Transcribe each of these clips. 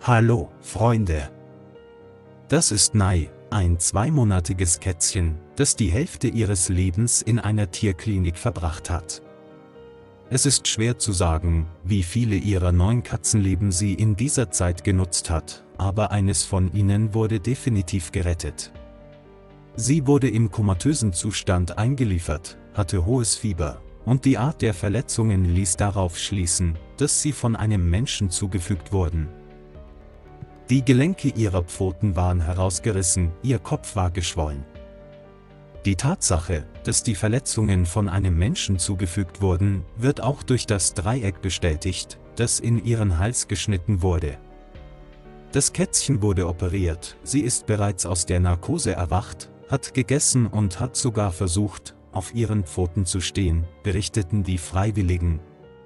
Hallo, Freunde! Das ist Nai, ein zweimonatiges Kätzchen, das die Hälfte ihres Lebens in einer Tierklinik verbracht hat. Es ist schwer zu sagen, wie viele ihrer 9 Katzenleben sie in dieser Zeit genutzt hat, aber eines von ihnen wurde definitiv gerettet. Sie wurde im komatösen Zustand eingeliefert, hatte hohes Fieber, und die Art der Verletzungen ließ darauf schließen, dass sie von einem Menschen zugefügt wurden. Die Gelenke ihrer Pfoten waren herausgerissen, ihr Kopf war geschwollen. Die Tatsache, dass die Verletzungen von einem Menschen zugefügt wurden, wird auch durch das Dreieck bestätigt, das in ihren Hals geschnitten wurde. Das Kätzchen wurde operiert, sie ist bereits aus der Narkose erwacht, hat gegessen und hat sogar versucht, auf ihren Pfoten zu stehen, berichteten die Freiwilligen.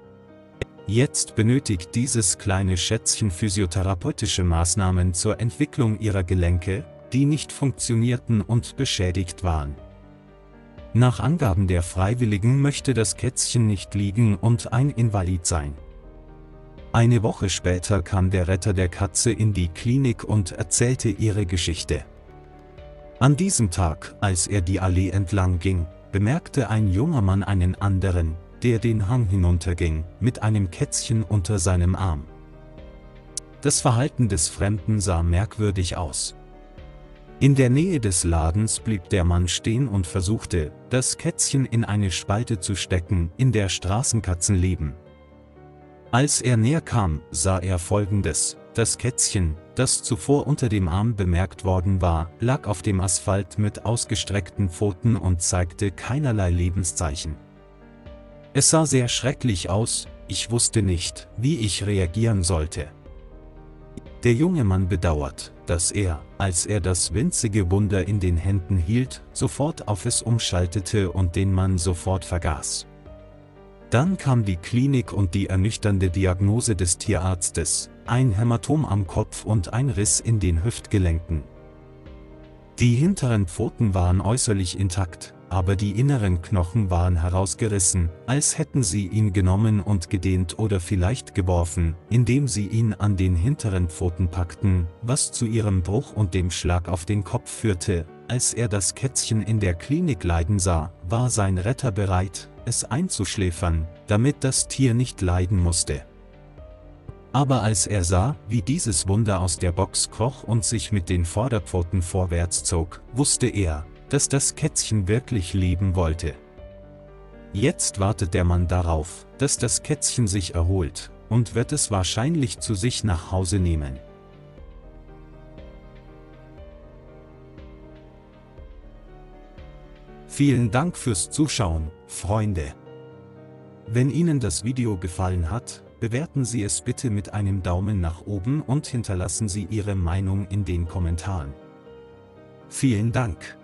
Jetzt benötigt dieses kleine Schätzchen physiotherapeutische Maßnahmen zur Entwicklung ihrer Gelenke, die nicht funktionierten und beschädigt waren. Nach Angaben der Freiwilligen möchte das Kätzchen nicht liegen und ein Invalid sein. Eine Woche später kam der Retter der Katze in die Klinik und erzählte ihre Geschichte. An diesem Tag, als er die Allee entlang ging, bemerkte ein junger Mann einen anderen, der den Hang hinunterging, mit einem Kätzchen unter seinem Arm. Das Verhalten des Fremden sah merkwürdig aus. In der Nähe des Ladens blieb der Mann stehen und versuchte, das Kätzchen in eine Spalte zu stecken, in der Straßenkatzen leben. Als er näher kam, sah er Folgendes: Das Kätzchen, das zuvor unter dem Arm bemerkt worden war, lag auf dem Asphalt mit ausgestreckten Pfoten und zeigte keinerlei Lebenszeichen. Es sah sehr schrecklich aus, ich wusste nicht, wie ich reagieren sollte. Der junge Mann bedauert, dass er, als er das winzige Wunder in den Händen hielt, sofort auf es umschaltete und den Mann sofort vergaß. Dann kam die Klinik und die ernüchternde Diagnose des Tierarztes: ein Hämatom am Kopf und ein Riss in den Hüftgelenken. Die hinteren Pfoten waren äußerlich intakt, aber die inneren Knochen waren herausgerissen, als hätten sie ihn genommen und gedehnt oder vielleicht geworfen, indem sie ihn an den hinteren Pfoten packten, was zu ihrem Bruch und dem Schlag auf den Kopf führte. Als er das Kätzchen in der Klinik leiden sah, war sein Retter bereit, es einzuschläfern, damit das Tier nicht leiden musste. Aber als er sah, wie dieses Wunder aus der Box kroch und sich mit den Vorderpfoten vorwärts zog, wusste er, dass das Kätzchen wirklich leben wollte. Jetzt wartet der Mann darauf, dass das Kätzchen sich erholt, und wird es wahrscheinlich zu sich nach Hause nehmen. Vielen Dank fürs Zuschauen, Freunde. Wenn Ihnen das Video gefallen hat, bewerten Sie es bitte mit einem Daumen nach oben und hinterlassen Sie Ihre Meinung in den Kommentaren. Vielen Dank.